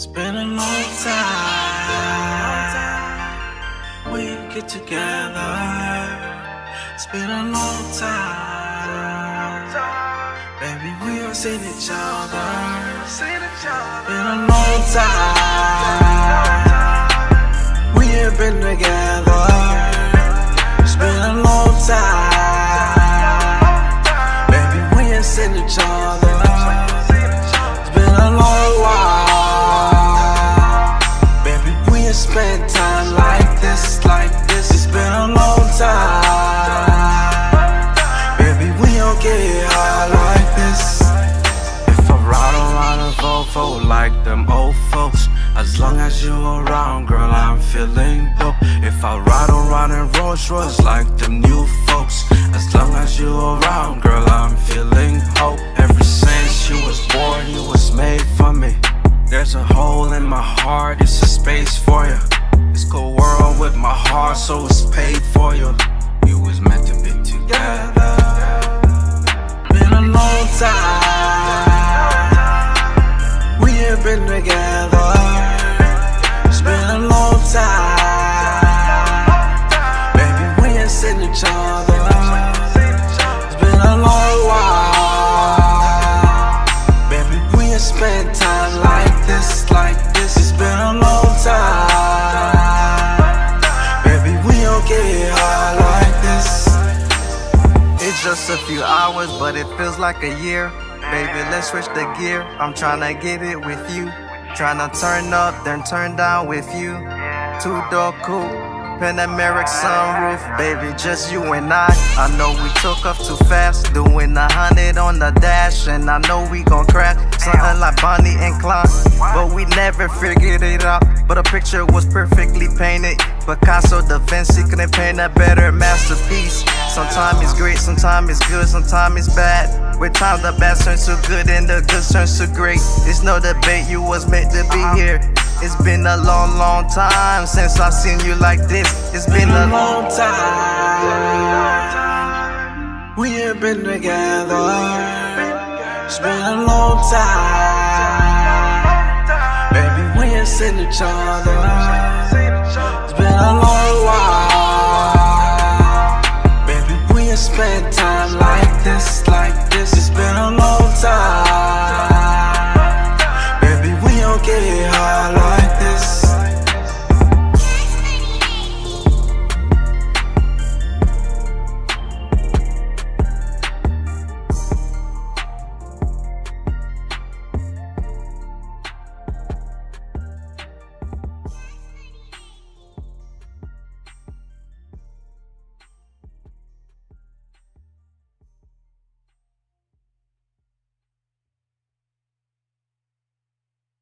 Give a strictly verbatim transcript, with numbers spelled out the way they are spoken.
It's been a long time we get together. It's been a long time, baby, we don't see each other. It's been a long time we ain't been together. It's been a long time, baby, we ain't seen each other. It's been a long while, baby, we ain't spent time like this, like this. It's been a long time, baby, we don't get high like this. If I ride around a Volvo like them old folks, as long as you around, girl, I'm feeling dope. If I ride around in Rolls Royce like them new folks, as long as you around, girl, I'm feeling hope. Ever since you was born, you was made for me. There's a hole in my heart, it's a space for you. It's cold world with my heart, so it's paid for you. We was meant to be together. Been a long time we ain't been together. It's been a long time, baby, we ain't seen each other. It's been a long while, baby, we ain't spent time like this, like this. It's been a long time, baby, we don't get high like this. It's just a few hours, but it feels like a year. Baby, let's switch the gear. I'm tryna get it with you. Tryna turn up, then turn down with you. Two-door coupe, Panameric sunroof. Baby, just you and I. I know we took off too fast, doing a hundred on the dash, and I know we gon' crash. Something like Bonnie and Clyde, but we never figured it out. But a picture was perfectly painted. Picasso, Da Vinci couldn't paint a better masterpiece. Sometimes it's great, sometimes it's good, sometimes it's bad. With time the bad turns to good and the good turns to great. It's no debate, you was meant to be here. It's been a long, long time since I've seen you like this. It's been a long time we ain't been together. It's been a long time, baby, we ain't seen each other.